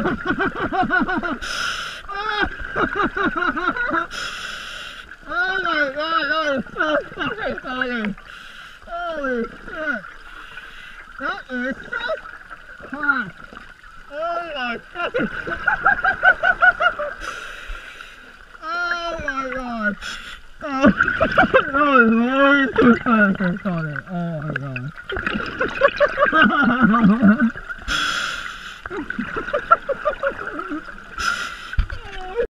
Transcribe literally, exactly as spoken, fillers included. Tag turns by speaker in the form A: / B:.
A: Oh my god, that is so fucking funny. Holy shit. That is so hot. Oh my fucking oh my god. Oh, that was way too fucking funny. Oh my god.